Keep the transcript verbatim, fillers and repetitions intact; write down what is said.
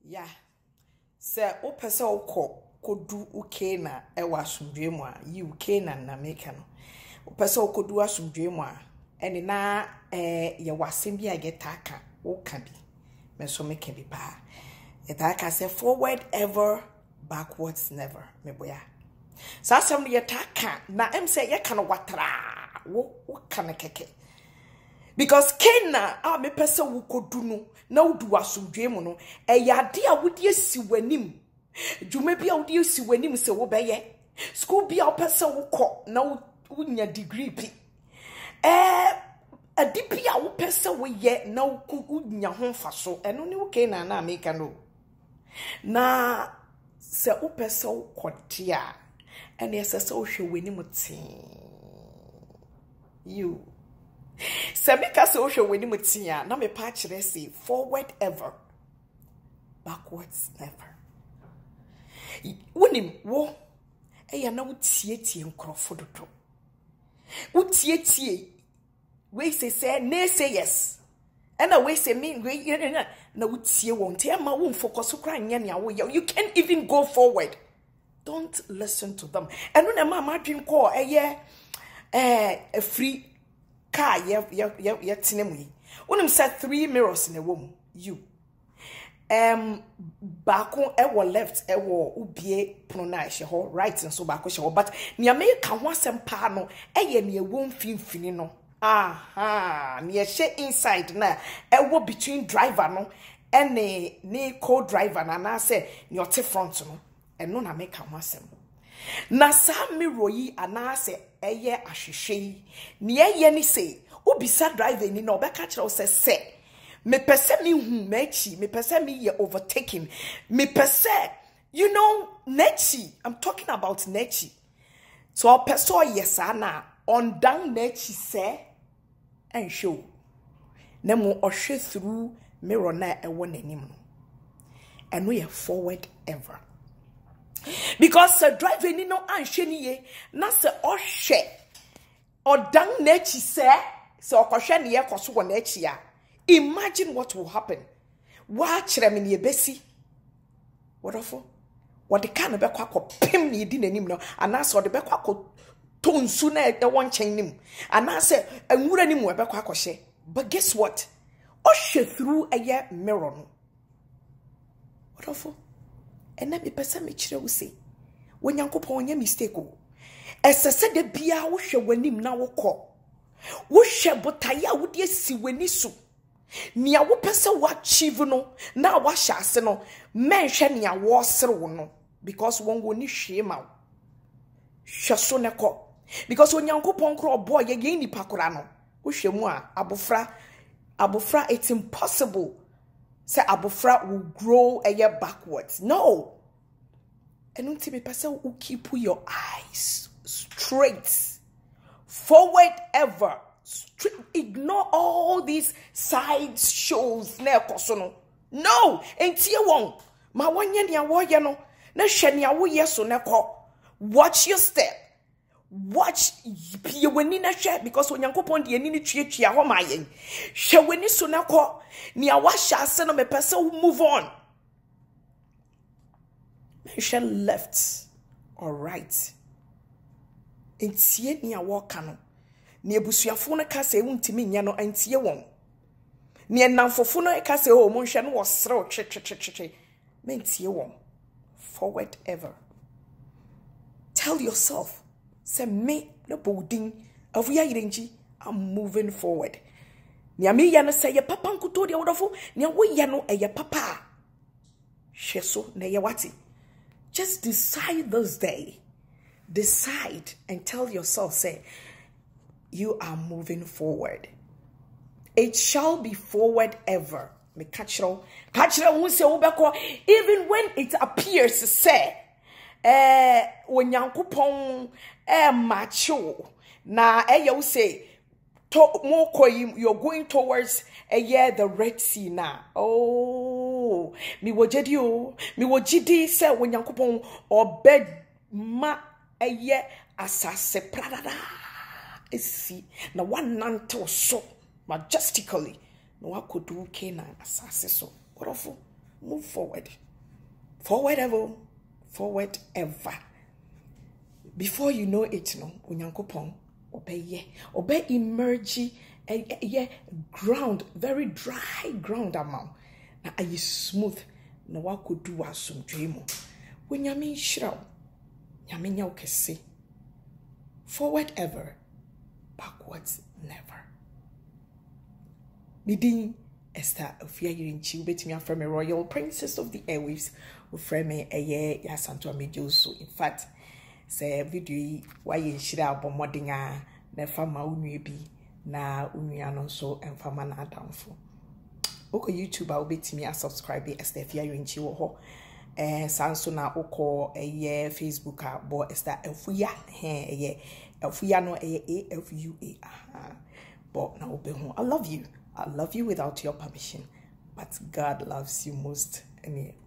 Yeah. Se o pese o ko kodu uke na e wa asomdwe mu a yi uke na na make no. O pese o kodu asomdwe mu a eni na eh ye wasem bi ageta aka o ka bi. Me so make bi pa. Yeta say forward ever, backwards never. Me boya. Sa asem no yeta aka na em say ye kan watra. Wo wo kan keke. Because Kena a me pese wo kodu no na wudu asomdwe mu no e yade a wodi asi wanim dwuma bi a wodi asi wanim se wo beye school bi a pese wo kɔ na wunya degree pi eh adi bi a wo pese wo ye na wunya ho faso eno ne wo Kena na America no na se wo pese wo kɔte a ene se se wo hwe wanim tin you Sabika se ohwe weni mutia na me pa kire say forward ever, backwards never. Wonim wo eya na wutietie nkrofo dodo. Wutietie we say say nay say yes. And a we say me we na wutie won te ma wo focus kra nya ne awo you can't even go forward. Don't listen to them. And when ma ma dream call eye eh a free car ye ye ye ye tinemu yi unim set three mirrors in a wom you um baako e wo left e wo ubie pono na hye ho right and so baako hye ho but nia me ka ho asem pa no e ye ne wo mfimfini no aha ne hye inside na e wo between driver no ene ne co-driver na na say ne ote front no eno na me ka ho asem na sa mirror yi anase eye ahwehwe yi ne eye ni say obisa driver ni na obeka kire o se se me pese me hu mechi me pese me ye overtaking me pese you know nechi I'm talking about nechi so o pese o yes na on down nechi se and show na mo ohwe through mirror na ewo nanim no eno ye forward ever. Because the driver ni no anhwe ni ye na se ohwe odan nechi se se okohwe ne ye koso wo nechi a imagine what will happen wa kire me ne besi wodofo what the kind of be kwa pem ne di nanim no ana se de be kwa to nsu na e won chen nim ana se anwura nim we be kwa kohye but guess what ohwe through a ye mirror no wodofo ena me pesa me kire wo se wonyankopon nya mistake o esese de bia wo hwe wanim na wo kɔ wo hwe botaya wo de si wani so nia wo pesa wo achieve no na wo hye ase no men hwe nia wo sere wo no because won go ni hwe ma wo hwe so ne kɔ because wonyankopon kro boy ye ye ni pakora no wo hwe mu a abofra abofra it's impossible say abofra will grow a year backwards. No. And until me person will keep your eyes straight forward ever. Straight. Ignore all these side shows. No. Ain't you won't. Ma wanya ni awoye no. Na sheni awoye so neko. Watch your step. Watch ye weni na hwe because onyankopon de ani ni tuatua ho ma yen hwe weni so na ko ni awasha ase no me pese move on mention left or right entie ni awoka no ni ebusuafo no ka se wuntimi nya no antie won ni enamfofo no ka se o mo hwe no wo sere o twe twe twe twe mentie won forward ever. Tell yourself say me no bolding of ya yirenji I'm moving forward. Nia me ya no say ye papa nkuto de wodofo nia wo ye no eye papa hweso na ye wati. Just decide this day. Decide and tell yourself say you are moving forward. It shall be forward ever. Me kachiro kachiro hu se wo beko even when it appears say eh onyankopon eh macho na eh you say to mo koyi you're going towards a year the Red Sea now. Oh mi wojedi o mi wojidi say onyankopon obed ma eh ye asase pradada esi na one nanto so majestically no wakodu Canaan asase so orofo move forward. Forward ever. Forward ever. Before you know it, no, Unyankopon, obey ye, obey emerge, ye ground, very dry ground amount. Na ayi smooth, na wako do asum dreamo. When yami shroud, yami nya ukese. Forward ever, backwards never. Midin Esther Ofia Yirinchi, ubetimi aframe Royal Princess of the Airwaves, uframe eye ya Santo Amedio. So in fact, say video why you shira abomodinga na fama unwe bi na unwe no so emfama na adamfo. Oko YouTube a ubetimi a subscribe Esther Ofia Yirinchi wo ho. Eh sanso na oko eye Facebook a bo Esther Ofia he eye Ofia no eye A F U A. But na obehu. I love you. I love you without your permission, but God loves you most. Anyway.